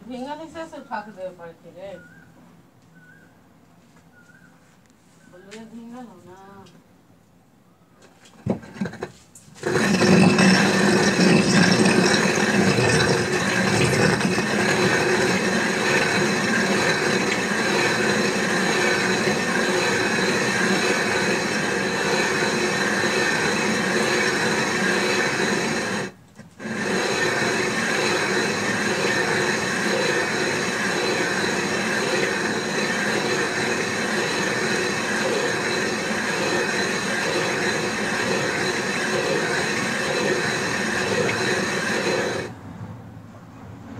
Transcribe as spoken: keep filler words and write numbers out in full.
भींगा नहीं से उठा के देवे पड़े थे रे बोलिए भींगा हो ना